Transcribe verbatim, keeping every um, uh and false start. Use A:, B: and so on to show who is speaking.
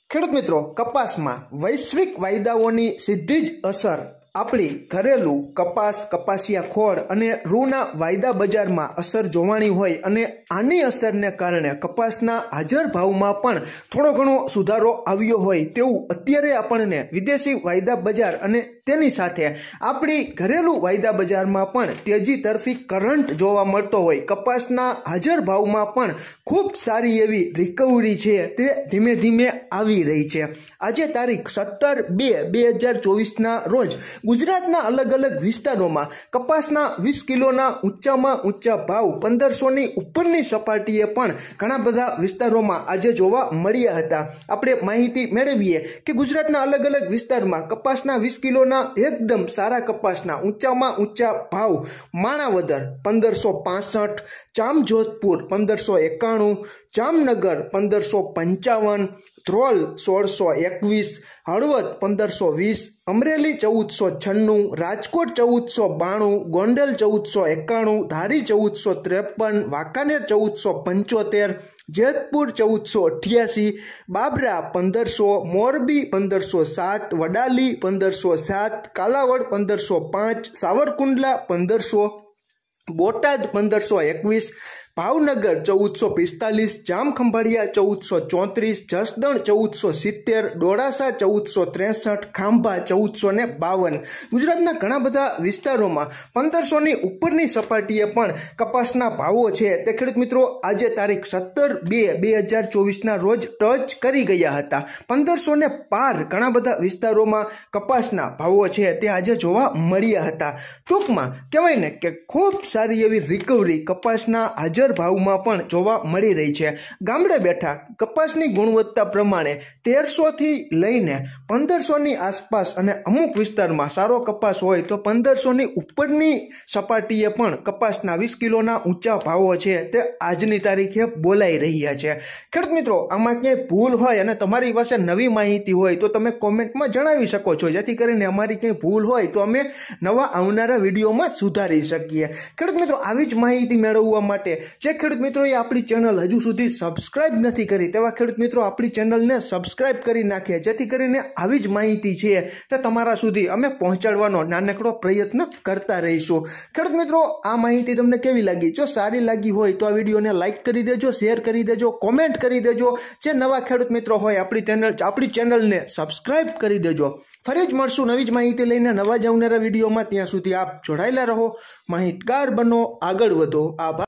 A: ખેડૂત મિત્રો, કપાસમાં વૈશ્વિક વાયદાઓની સીધી જ અસર આપણી ઘરેલું કપાસ, કપાસિયા ખોળ અને રૂના વાયદા બજારમાં અસર જોવાની હોય અને આની અસરને કારણે કપાસના હાજર ભાવમાં પણ થોડો ઘણો સુધારો આવ્યો હોય તેવું અત્યારે આપણને વિદેશી વાયદા બજાર અને તેની સાથે આપણી ઘરેલું વાયદા બજારમાં પણ તેજી તરફી કરંટ જોવા મળતો હોય. કપાસના હાજર ભાવમાં પણ ખૂબ સારી એવી રિકવરી છે તે ધીમે ધીમે આવી રહી છે. આજે તારીખ સત્તર બે બે હજાર ચોવીસના રોજ ગુજરાતના અલગ અલગ વિસ્તારોમાં કપાસના વીસ કિલોના ઊંચામાં ઊંચા ભાવ પંદરસોની ઉપરની સપાટીએ પણ ઘણા બધા વિસ્તારોમાં આજે જોવા મળ્યા હતા. આપણે માહિતી મેળવીએ કે ગુજરાતના અલગ અલગ વિસ્તારમાં કપાસના વીસ કિલોના એકદમ સારા કપાસના ઊંચામાં ઊંચા ભાવ માણાવદર પંદરસો પાસઠ, જામજોધપુર પંદરસો એકાણું, જામનગર પંદરસો પંચાવન, ધ્રોલ સોળસો એકવીસ, હળવદ પંદરસો વીસ, અમરેલી ચૌદસો છન્નું, રાજકોટ ચૌદસો બાણું, ગોંડલ ચૌદસો એકાણું, ધારી ચૌદસો ત્રેપન, વાંકાનેર ચૌદસો પંચોતેર, જેતપુર ચૌદસો અઠ્યાસી, બાબરા પંદરસો, મોરબી પંદરસો સાત, વડાલી પંદરસો સાત, કાલાવડ પંદરસો પાંચ, સાવરકુંડલા પંદરસો, બોટાદ પંદરસો એકવીસ, ભાવનગર ચૌદસો પિસ્તાલીસ, જામખંભાળિયા ચૌદસો ચોત્રીસ, જસદણ ચૌદસો સિત્તેર, ડોળાસા ચૌદસો ત્રેસઠ, ખાંભા ચૌદસો ને બાવન. ગુજરાતના ઘણા બધા વિસ્તારોમાં પંદરસોની ઉપરની સપાટીએ પણ કપાસના ભાવો છે તે ખેડૂત મિત્રો આજે તારીખ સત્તર બે બે હજાર ચોવીસના રોજ ટચ કરી ગયા હતા. પંદરસો ને પાર ઘણા બધા વિસ્તારોમાં કપાસના ભાવો છે તે આજે જોવા મળ્યા હતા. ટૂંકમાં કહેવાય ને કે ખૂબ સારી એવી રિકવરી કપાસના હાજર ભાવમાં પણ જોવા મળી રહી છે. ગામડે બેઠા કપાસની ગુણવત્તા પ્રમાણે તેરસો થી લઈને પંદરસો ની આસપાસ અને અમુક વિસ્તારમાં સારો કપાસ હોય તો પંદરસો ની ઉપરની સપાટીએ પણ કપાસના વીસ કિલોના ઊંચા ભાવો છે તે આજની તારીખે બોલાઈ રહ્યા છે. ખેડૂત મિત્રો, આમાં ક્યાંય ભૂલ હોય અને તમારી પાસે નવી માહિતી હોય તો તમે કોમેન્ટમાં જણાવી શકો છો, જેથી કરીને અમારી ક્યાંય ભૂલ હોય તો અમે નવા આવનારા વિડીયોમાં સુધારી શકીએ. ખેડૂત મિત્રો, આવી જ માહિતી મેળવવા માટે જે ખેડૂત મિત્રોએ આપણી ચેનલ હજુ સુધી સબસ્ક્રાઇબ નથી કરી તેવા ખેડૂત મિત્રો આપણી ચેનલને સબસ્ક્રાઇબ કરી નાખે, જેથી કરીને આવી જ માહિતી છે તે તમારા સુધી અમે પહોંચાડવાનો નાનકડો પ્રયત્ન કરતા રહીશું. ખેડૂત મિત્રો, આ માહિતી તમને કેવી લાગી? જો સારી લાગી હોય તો આ વિડીયોને લાઇક કરી દેજો, શેર કરી દેજો, કોમેન્ટ કરી દેજો. જે નવા ખેડૂત મિત્રો હોય આપણી ચેનલ આપણી ચેનલને સબસ્ક્રાઇબ કરી દેજો. ફરી જ મળશું નવી જ માહિતી લઈને નવા જ આવનારા વિડીયોમાં. ત્યાં સુધી આપ જોડાયેલા રહો, માહિતગાર બનો, આગળ વધો. આભાર.